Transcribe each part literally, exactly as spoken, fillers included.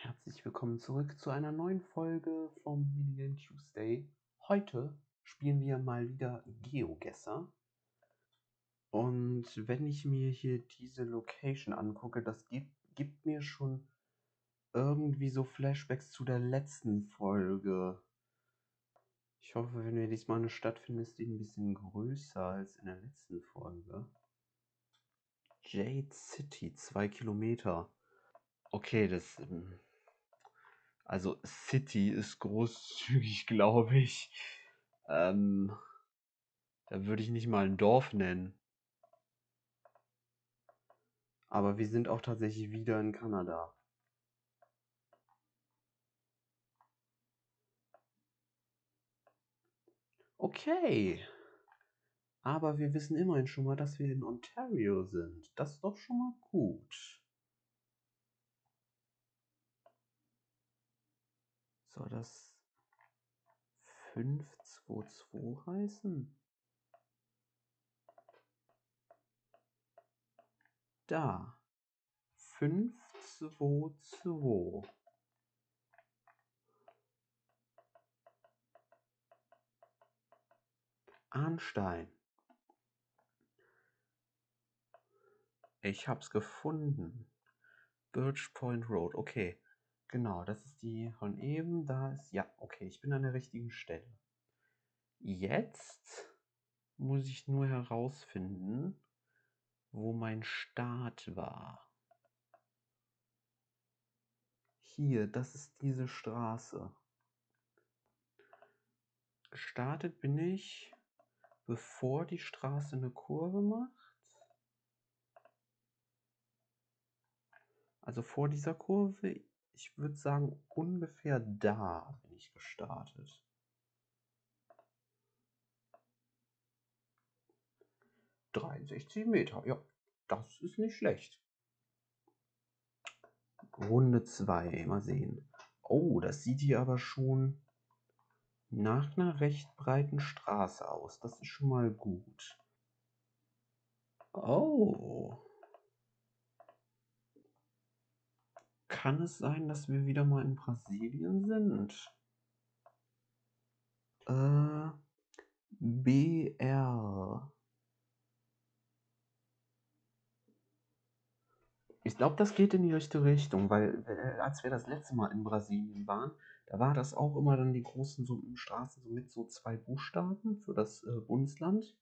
Herzlich willkommen zurück zu einer neuen Folge vom Minigame Tuesday. Heute spielen wir mal wieder GeoGuessr. Und wenn ich mir hier diese Location angucke, das gibt, gibt mir schon irgendwie so Flashbacks zu der letzten Folge. Ich hoffe, wenn wir diesmal eine Stadt finden, ist die ein bisschen größer als in der letzten Folge. Jade City, zwei Kilometer. Okay, das... Also City ist großzügig, glaube ich. Ähm, da würde ich nicht mal ein Dorf nennen. Aber wir sind auch tatsächlich wieder in Kanada. Okay. Aber wir wissen immerhin schon mal, dass wir in Ontario sind. Das ist doch schon mal gut. Soll das fünf zwei zwei heißen? Da. fünf zwei zwei. Arnstein. Ich hab's gefunden. Birch Point Road. Okay. Genau, das ist die von eben. Da ist... Ja, okay, ich bin an der richtigen Stelle. Jetzt muss ich nur herausfinden, wo mein Start war. Hier, das ist diese Straße. Gestartet bin ich, bevor die Straße eine Kurve macht. Also vor dieser Kurve, ich würde sagen, ungefähr da bin ich gestartet. dreiundsechzig Meter, ja, das ist nicht schlecht. Runde zwei, mal sehen. Oh, das sieht hier aber schon nach einer recht breiten Straße aus. Das ist schon mal gut. Oh. Kann es sein, dass wir wieder mal in Brasilien sind? Äh, B R. Ich glaube, das geht in die richtige Richtung, weil äh, als wir das letzte Mal in Brasilien waren, da war das auch immer dann die großen so, Straßen so mit so zwei Buchstaben für das äh, Bundesland.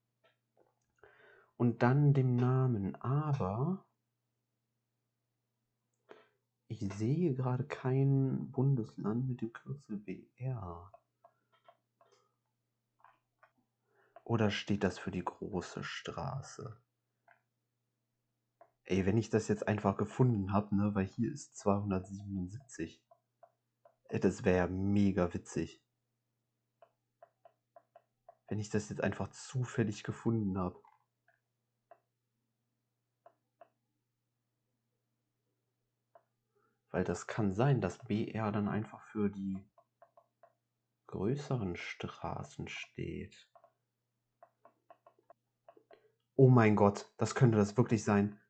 Und dann dem Namen. Aber ich sehe gerade kein Bundesland mit dem Kürzel B R. Oder steht das für die große Straße? Ey, wenn ich das jetzt einfach gefunden habe, ne, weil hier ist zweihundertsiebenundsiebzig. Ey, das wäre ja mega witzig. Wenn ich das jetzt einfach zufällig gefunden habe. Weil das kann sein, dass B R dann einfach für die größeren Straßen steht. Oh mein Gott, das könnte das wirklich sein.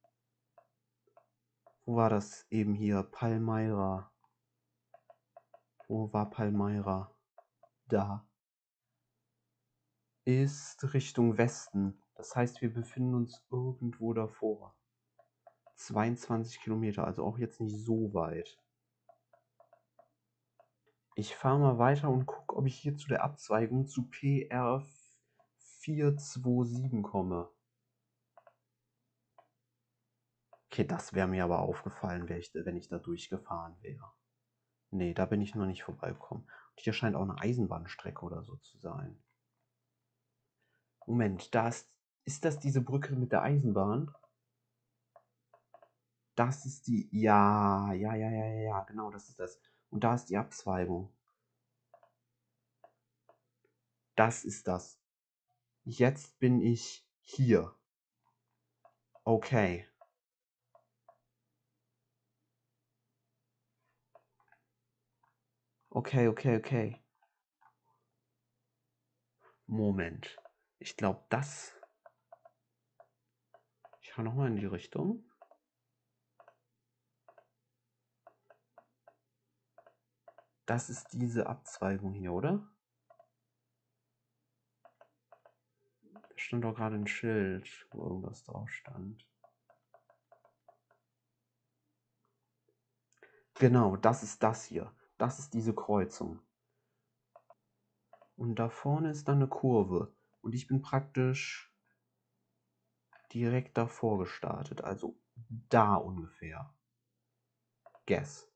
Wo war das eben hier? Palmyra. Wo war Palmyra? Da. Ist Richtung Westen. Das heißt, wir befinden uns irgendwo davor. zweiundzwanzig Kilometer, also auch jetzt nicht so weit. Ich fahre mal weiter und gucke, ob ich hier zu der Abzweigung zu P R vier zwei sieben komme. Okay, das wäre mir aber aufgefallen, ich, wenn ich da durchgefahren wäre. Nee, da bin ich noch nicht vorbeigekommen. Und hier scheint auch eine Eisenbahnstrecke oder so zu sein. Moment, da ist, ist das diese Brücke mit der Eisenbahn? Das ist die, ja, ja, ja, ja, ja, genau, das ist das. Und da ist die Abzweigung. Das ist das. Jetzt bin ich hier. Okay. Okay, okay, okay. Moment. Ich glaube, das... Ich fahre nochmal in die Richtung. Das ist diese Abzweigung hier, oder? Da stand doch gerade ein Schild, wo irgendwas drauf stand. Genau, das ist das hier. Das ist diese Kreuzung. Und da vorne ist dann eine Kurve. Und ich bin praktisch direkt davor gestartet. Also da ungefähr. Guess.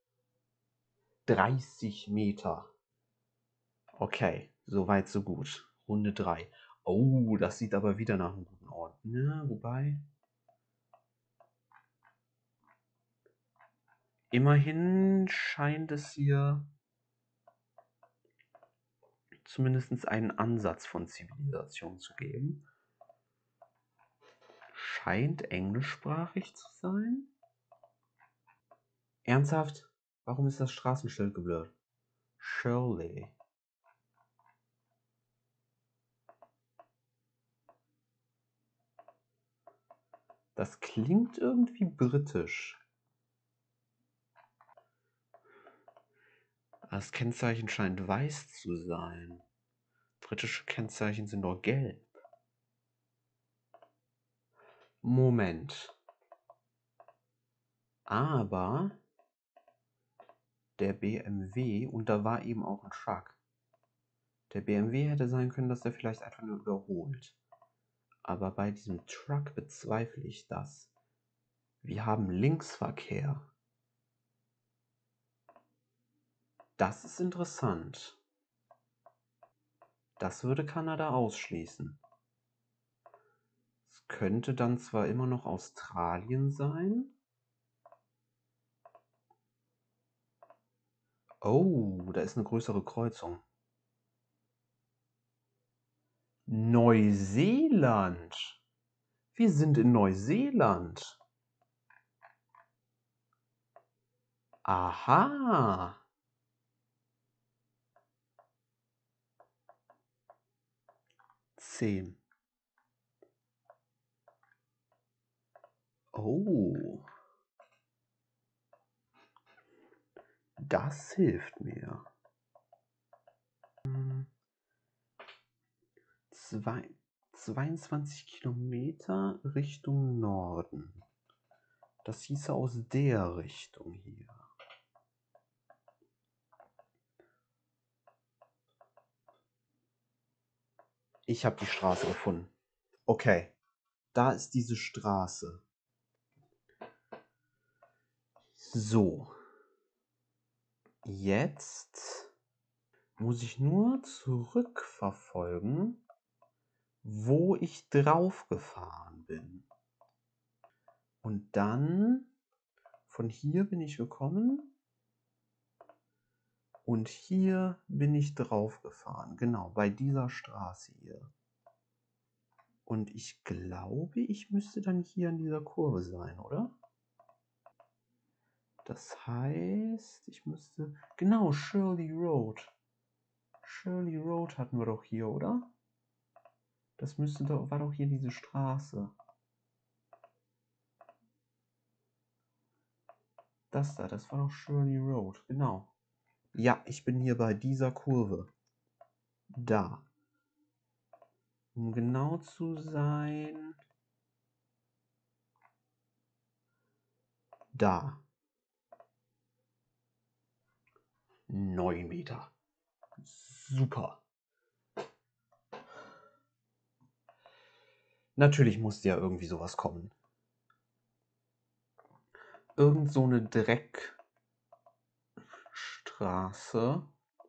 dreißig Meter. Okay, soweit so gut. Runde drei. Oh, das sieht aber wieder nach einem guten Ort. Ja, wobei... Immerhin scheint es hier zumindest einen Ansatz von Zivilisation zu geben. Scheint englischsprachig zu sein. Ernsthaft? Warum ist das Straßenschild geblurrt? Shirley. Das klingt irgendwie britisch. Das Kennzeichen scheint weiß zu sein. Britische Kennzeichen sind doch gelb. Moment. Aber der B M W, und da war eben auch ein Truck. Der B M W hätte sein können, dass er vielleicht einfach nur überholt. Aber bei diesem Truck bezweifle ich das. Wir haben Linksverkehr. Das ist interessant. Das würde Kanada ausschließen. Es könnte dann zwar immer noch Australien sein. Oh, da ist eine größere Kreuzung. Neuseeland. Wir sind in Neuseeland. Aha. Zehn. Oh. Das hilft mir. Zwei, zweiundzwanzig Kilometer Richtung Norden. Das hieße aus der Richtung hier. Ich habe die Straße gefunden. Okay, da ist diese Straße. So. Jetzt muss ich nur zurückverfolgen, wo ich drauf gefahren bin. Und dann, von hier bin ich gekommen und hier bin ich drauf gefahren. Genau, bei dieser Straße hier. Und ich glaube, ich müsste dann hier an dieser Kurve sein, oder? Das heißt, ich müsste... Genau, Shirley Road. Shirley Road hatten wir doch hier, oder? Das müsste doch, war doch hier diese Straße. Das da, das war doch Shirley Road, genau. Ja, ich bin hier bei dieser Kurve. Da. Um genau zu sein... Da. neun Meter. Super. Natürlich musste ja irgendwie sowas kommen. Irgend so eine Dreckstraße.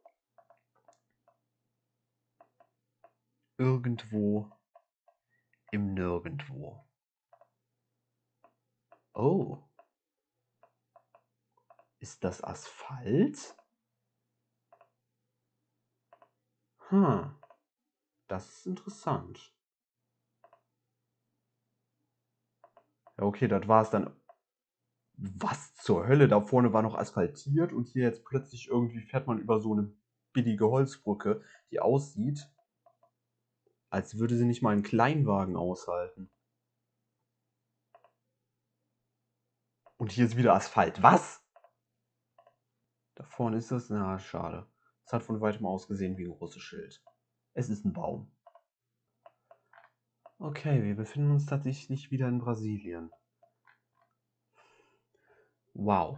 Irgendwo im Nirgendwo. Oh. Ist das Asphalt? Hm. Das ist interessant. Ja, okay, das war es dann. Was zur Hölle? Da vorne war noch asphaltiert und hier jetzt plötzlich irgendwie fährt man über so eine billige Holzbrücke, die aussieht, als würde sie nicht mal einen Kleinwagen aushalten. Und hier ist wieder Asphalt. Was? Da vorne ist das. Na, schade. Es hat von weitem aus gesehen wie ein großes Schild. Es ist ein Baum. Okay, wir befinden uns tatsächlich wieder in Brasilien. Wow.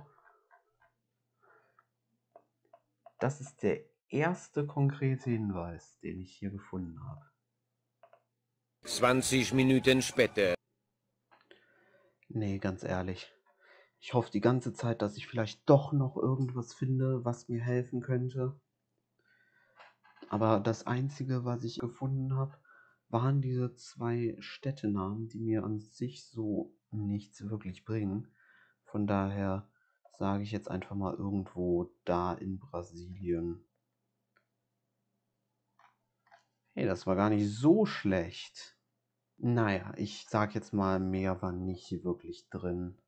Das ist der erste konkrete Hinweis, den ich hier gefunden habe. zwanzig Minuten später. Nee, ganz ehrlich. Ich hoffe die ganze Zeit, dass ich vielleicht doch noch irgendwas finde, was mir helfen könnte. Aber das Einzige, was ich gefunden habe, waren diese zwei Städtenamen, die mir an sich so nichts wirklich bringen. Von daher sage ich jetzt einfach mal irgendwo da in Brasilien. Hey, das war gar nicht so schlecht. Naja, ich sag jetzt mal, mehr war nicht wirklich drin.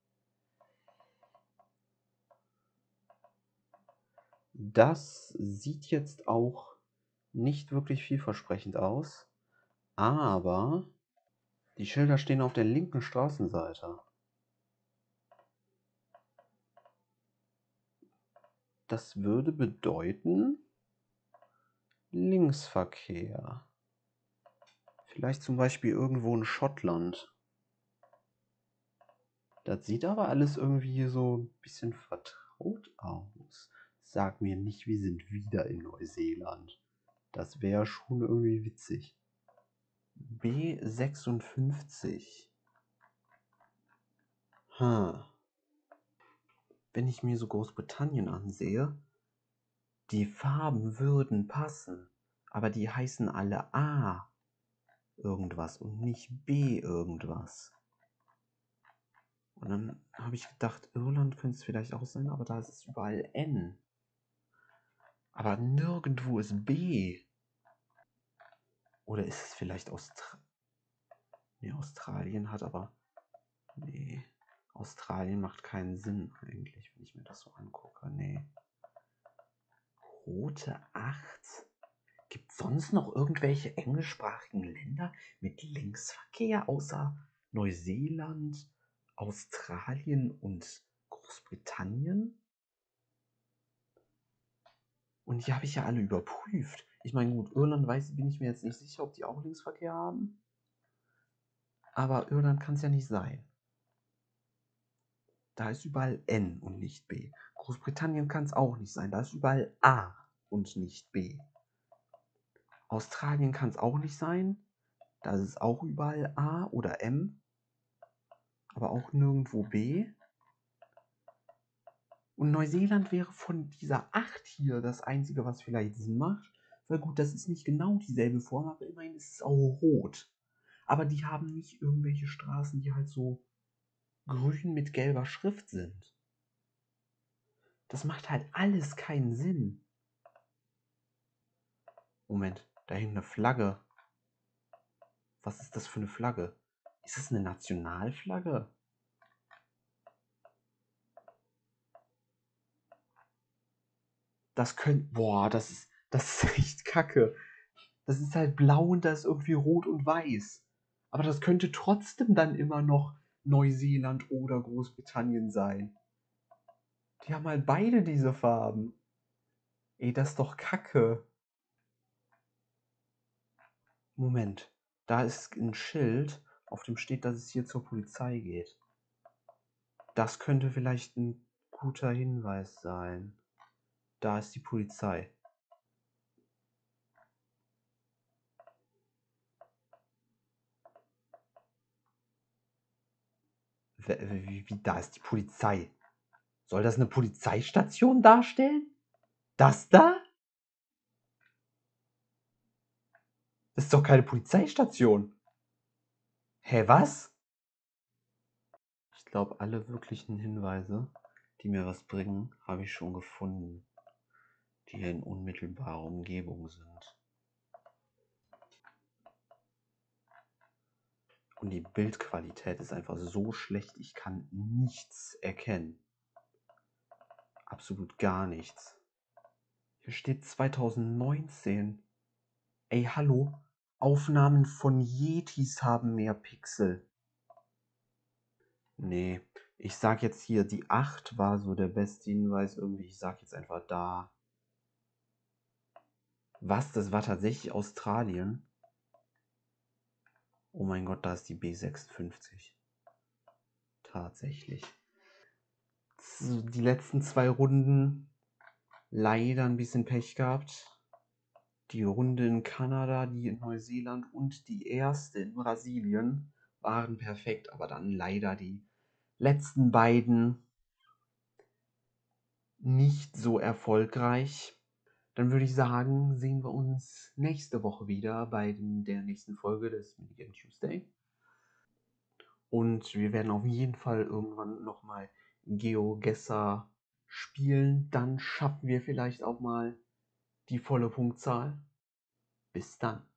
Das sieht jetzt auch nicht wirklich vielversprechend aus, aber die Schilder stehen auf der linken Straßenseite. Das würde bedeuten Linksverkehr. Vielleicht zum Beispiel irgendwo in Schottland. Das sieht aber alles irgendwie so ein bisschen vertraut aus. Sag mir nicht, wir sind wieder in Neuseeland. Das wäre schon irgendwie witzig. B sechsundfünfzig. Hm. Wenn ich mir so Großbritannien ansehe, die Farben würden passen, aber die heißen alle A irgendwas und nicht B irgendwas. Und dann habe ich gedacht, Irland könnte es vielleicht auch sein, aber da ist es überall N. Aber nirgendwo ist B. Oder ist es vielleicht Australien? Nee, Australien hat aber... Nee, Australien macht keinen Sinn eigentlich, wenn ich mir das so angucke. Nee. Rote acht? Gibt es sonst noch irgendwelche englischsprachigen Länder mit Linksverkehr außer Neuseeland, Australien und Großbritannien? Und die habe ich ja alle überprüft. Ich meine, gut, Irland weiß, bin ich mir jetzt nicht sicher, ob die auch Linksverkehr haben. Aber Irland kann es ja nicht sein. Da ist überall N und nicht B. Großbritannien kann es auch nicht sein. Da ist überall A und nicht B. Australien kann es auch nicht sein. Da ist es auch überall A oder M. Aber auch nirgendwo B. Und Neuseeland wäre von dieser acht hier das Einzige, was vielleicht Sinn macht. Weil gut, das ist nicht genau dieselbe Form, aber immerhin ist es auch rot. Aber die haben nicht irgendwelche Straßen, die halt so grün mit gelber Schrift sind. Das macht halt alles keinen Sinn. Moment, da hängt eine Flagge. Was ist das für eine Flagge? Ist es eine Nationalflagge? Das könnte... Boah, das ist, das ist echt kacke. Das ist halt blau und da ist irgendwie rot und weiß. Aber das könnte trotzdem dann immer noch Neuseeland oder Großbritannien sein. Die haben halt beide diese Farben. Ey, das ist doch kacke. Moment, da ist ein Schild, auf dem steht, dass es hier zur Polizei geht. Das könnte vielleicht ein guter Hinweis sein. Da ist die Polizei. Wie, wie, da ist die Polizei. Soll das eine Polizeistation darstellen? Das da? Das ist doch keine Polizeistation. Hä, was? Ich glaube, alle wirklichen Hinweise, die mir was bringen, habe ich schon gefunden, die hier in unmittelbarer Umgebung sind. Und die Bildqualität ist einfach so schlecht, ich kann nichts erkennen. Absolut gar nichts. Hier steht zweitausendneunzehn. Ey, hallo? Aufnahmen von Yetis haben mehr Pixel. Nee, ich sag jetzt hier, die acht war so der beste Hinweis irgendwie. Ich sag jetzt einfach da. Was? Das war tatsächlich Australien? Oh mein Gott, da ist die B sechsundfünfzig. Tatsächlich. So, die letzten zwei Runden leider ein bisschen Pech gehabt. Die Runde in Kanada, die in Neuseeland und die erste in Brasilien waren perfekt, aber dann leider die letzten beiden nicht so erfolgreich. Dann würde ich sagen, sehen wir uns nächste Woche wieder bei der nächsten Folge des Minigame Tuesday. Und wir werden auf jeden Fall irgendwann nochmal GeoGuessr spielen. Dann schaffen wir vielleicht auch mal die volle Punktzahl. Bis dann.